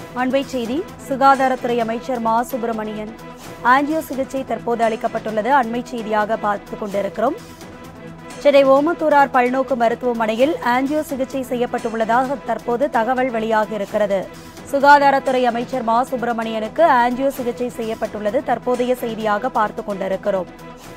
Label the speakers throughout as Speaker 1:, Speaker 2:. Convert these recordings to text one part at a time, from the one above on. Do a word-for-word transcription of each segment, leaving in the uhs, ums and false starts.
Speaker 1: அண்மை செய்தி. சுகாதாரத்துறை அமைச்சர் மா சுப்பிரமணியன் ஆஞ்சியோ சிகிச்சை தற்போது அளிக்கப்பட்டுள்ளது. அண்மை செய்தியாக பார்த்துக் கொண்டிருக்கிறோம். சென்னை ஓமந்தூரார் பல்நோக்கு மருத்துவமனையில் ஆஞ்சியோ சிகிச்சை செய்யப்பட்டுள்ளதாக தற்போது தகவல் வெளியாக இருக்கிறது. சுகாதாரத்துறை அமைச்சர் மா சுப்பிரமணியனுக்கு ஆஞ்சியோ சிகிச்சை செய்யப்பட்டுள்ளது தற்போதைய செய்தியாக பார்த்துக் கொண்டிருக்கிறோம்.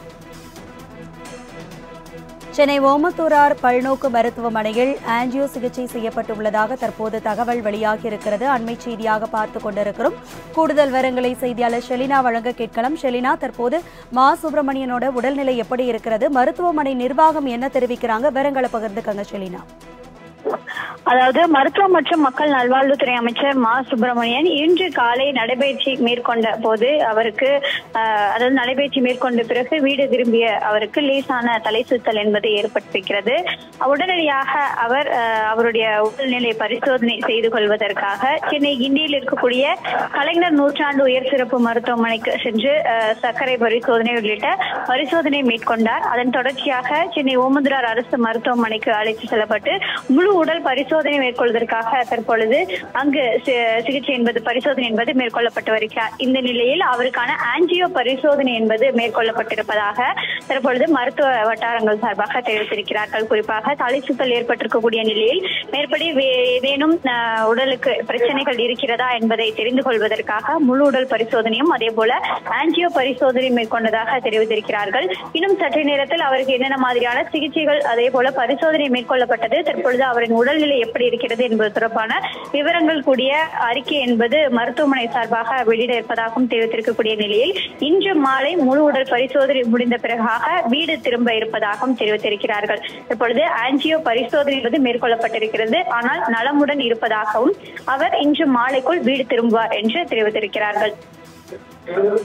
Speaker 1: சென்னை ஓமந்தூரார் பல்நோக்கு மருத்துவமனையில் ஆஞ்சியோ சிகிச்சை செய்யப்பட்டுள்ளதாக தற்போது தகவல் வெளியாகி இருக்கிறது. அண்மை செய்தியாக பார்த்துக் கொண்டிருக்கிறோம். கூடுதல் விவரங்களை செய்தியாளர் ஷெலினா வழங்க கேட்கலாம். ஷெலினா, தற்போது மா சுப்பிரமணியனோட உடல்நிலை எப்படி இருக்கிறது? மருத்துவமனை நிர்வாகம் என்ன தெரிவிக்கிறாங்க? விவரங்களை பகிர்ந்துக்கங்க ஷெலினா.
Speaker 2: அதாவது மருத்துவ மற்றும் மக்கள் நல்வாழ்வுத்துறை அமைச்சர் மா சுப்பிரமணியன் இன்று காலை நடைபயிற்சி மேற்கொண்ட போது அவருக்கு அதாவது நடைபயிற்சி கொண்ட பிறகு வீடு திரும்பிய அவருக்கு லேசான தலை சுத்தல் என்பது ஏற்பட்டிருக்கிறது. உடனடியாக அவர் அவருடைய உடல்நிலை பரிசோதனை செய்து கொள்வதற்காக சென்னை கிண்டியில் இருக்கக்கூடிய கலைஞர் நூற்றாண்டு உயர் சிறப்பு மருத்துவமனைக்கு சென்று சர்க்கரை பரிசோதனை உள்ளிட்ட பரிசோதனை மேற்கொண்டார். அதன் தொடர்ச்சியாக சென்னை ஓமந்தூரார் அரசு மருத்துவமனைக்கு அழைத்து செல்லப்பட்டு முழு உடல் பரிசோதனை மேற்கொள்வதற்காக தற்பொழுது அங்கு சிகிச்சை என்பது பரிசோதனை என்பது மேற்கொள்ளப்பட்டு வருகிறார். இந்த நிலையில் அவருக்கான ஆஞ்சியோ பரிசோதனை என்பது மேற்கொள்ளப்பட்டிருப்பதாக தற்பொழுது மருத்துவ வட்டாரங்கள் சார்பாக தெரிவித்திருக்கிறார்கள். குறிப்பாக தலை சுத்தல் ஏற்பட்டிருக்கக்கூடிய நிலையில் மேற்படி ஏதேனும் உடலுக்கு பிரச்சனைகள் இருக்கிறதா என்பதை தெரிந்து கொள்வதற்காக முழு உடல் பரிசோதனையும் அதே போல ஆஞ்சியோ பரிசோதனை மேற்கொண்டதாக தெரிவித்திருக்கிறார்கள். இன்னும் சற்று நேரத்தில் அவருக்கு என்னென்ன மாதிரியான சிகிச்சைகள் அதே போல பரிசோதனை மேற்கொள்ளப்பட்டது, தற்பொழுது அவரின் உடல்நிலை எப்படி இருக்கிறது என்பது தொடர்பான விவரங்கள் கூடிய அறிக்கை என்பது மருத்துவமனை சார்பாக வெளியிட இருப்பதாகவும் தெரிவித்திருக்கக்கூடிய நிலையில் இன்று மாலை முழு உடல் பரிசோதனை முடிந்த பிறகாக வீடு திரும்ப இருப்பதாகவும் தெரிவித்திருக்கிறார்கள். இப்பொழுது ஆஞ்சியோ பரிசோதனை என்பது மேற்கொள்ளப்பட்டிருக்கிறது. ஆனால் நலமுடன் இருப்பதாகவும் அவர் இன்று மாலைக்குள் வீடு திரும்புவார் என்று தெரிவித்திருக்கிறார்கள்.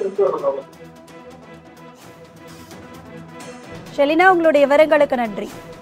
Speaker 1: ஷெலினா, உங்களுடைய விவரங்களுக்கு நன்றி.